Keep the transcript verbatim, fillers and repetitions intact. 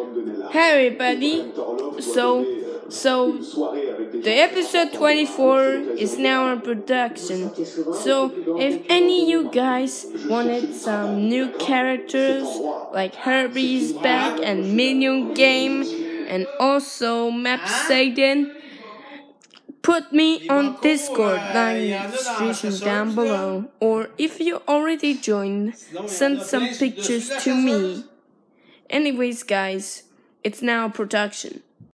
Hi everybody, so, so, the episode twenty-four is now in production, so if any of you guys wanted some new characters, like Herbie's back and Minion Game, and also Map Satan, put me on Discord, link in the description down below, or if you already joined, send some pictures to me. Anyways guys, it's now production.